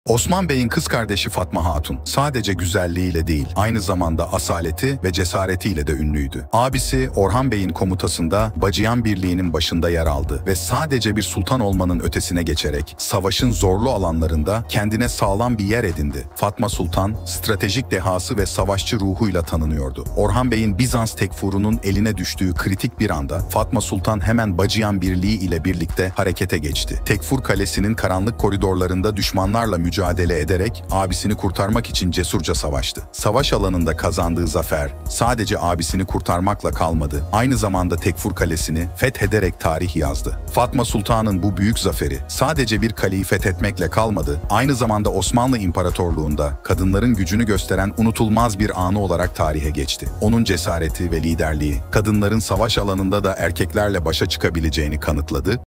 Osman Bey'in kız kardeşi Fatma Hatun sadece güzelliğiyle değil, aynı zamanda asaleti ve cesaretiyle de ünlüydü. Abisi Orhan Bey'in komutasında Bacıyan Birliği'nin başında yer aldı ve sadece bir sultan olmanın ötesine geçerek savaşın zorlu alanlarında kendine sağlam bir yer edindi. Fatma Sultan stratejik dehası ve savaşçı ruhuyla tanınıyordu. Orhan Bey'in Bizans tekfurunun eline düştüğü kritik bir anda Fatma Sultan hemen Bacıyan Birliği ile birlikte harekete geçti. Tekfur Kalesi'nin karanlık koridorlarında düşmanlarla mücadele ederek abisini kurtarmak için cesurca savaştı. Savaş alanında kazandığı zafer sadece abisini kurtarmakla kalmadı, aynı zamanda Tekfur Kalesi'ni fethederek tarih yazdı. Fatma Sultan'ın bu büyük zaferi sadece bir kaleyi fethetmekle kalmadı, aynı zamanda Osmanlı İmparatorluğu'nda kadınların gücünü gösteren unutulmaz bir anı olarak tarihe geçti. Onun cesareti ve liderliği, kadınların savaş alanında da erkeklerle başa çıkabileceğini kanıtladı